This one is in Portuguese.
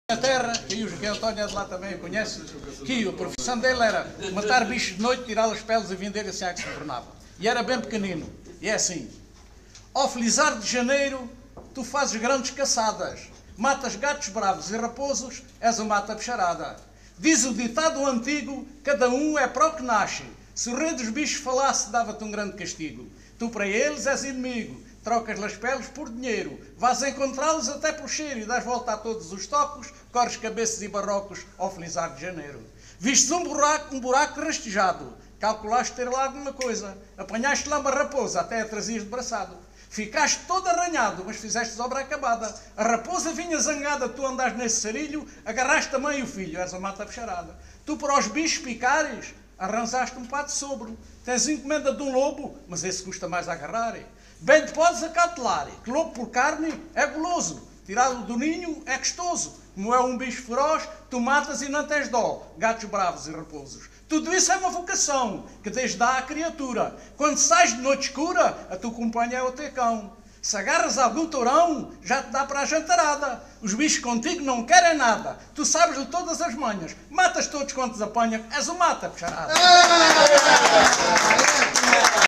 Na terra, que o Joaquim António é de lá também, conhece, que a profissão dele era matar bichos de noite, tirar as peles e vender assim a que se tornava. E era bem pequenino. E é assim: ao felizar de janeiro, tu fazes grandes caçadas, matas gatos bravos e raposos, és uma mata bicharada. Diz o ditado antigo: cada um é para o que nasce. Se o rei dos bichos falasse, dava-te um grande castigo. Tu para eles és inimigo. Trocas as peles por dinheiro, vais encontrá-los até por cheiro e dás volta a todos os tocos, corres cabeças e barrocos ao felizar de janeiro. Vistes um buraco rastejado, calculaste ter lá alguma coisa, apanhaste lá uma raposa, até a trazias de braçado. Ficaste todo arranhado, mas fizeste obra acabada. A raposa vinha zangada, tu andaste nesse sarilho, agarraste a mãe e o filho, és a mata bicharada. Tu para os bichos picares, arranjaste um pato sobre. Tens encomenda de um lobo, mas esse custa mais a agarrar. Bem te podes acautelar, que lobo por carne é goloso, tirá-lo do ninho é gostoso. Como é um bicho feroz, tu matas e não tens dó, gatos bravos e raposos. Tudo isso é uma vocação que Deus dá à criatura. Quando sais de noite escura, a tua companhia é o teu cão. Se agarras algum tourão, já te dá para a jantarada. Os bichos contigo não querem nada. Tu sabes de todas as manhas. Matas todos quantos apanham. És um mata, bicharada.